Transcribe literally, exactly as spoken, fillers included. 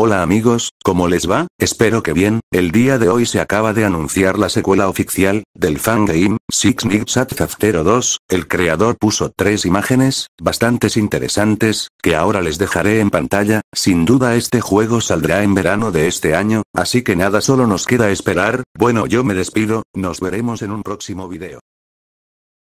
Hola amigos, ¿cómo les va? Espero que bien. El día de hoy se acaba de anunciar la secuela oficial del fangame Six Nights at Zero dos. El creador puso tres imágenes, bastantes interesantes, que ahora les dejaré en pantalla. Sin duda este juego saldrá en verano de este año, así que nada, solo nos queda esperar. Bueno, yo me despido, nos veremos en un próximo video.